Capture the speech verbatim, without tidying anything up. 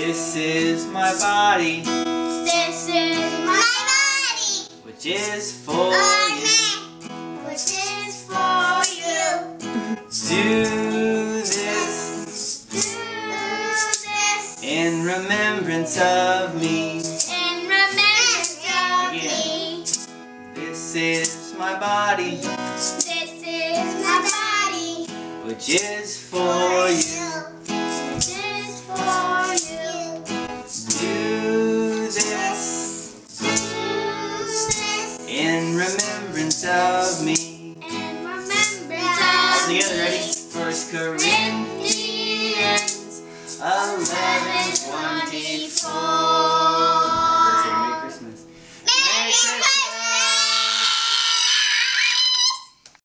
This is my body. This is my body. Which is for you. Which is for you. Do this. Do this. In remembrance of me. In remembrance of me. This is my body. This is my body. Which is for you. Which is for you. Do this. Do this. In remembrance of me. In remembrance All of together, ready? me. First Corinthians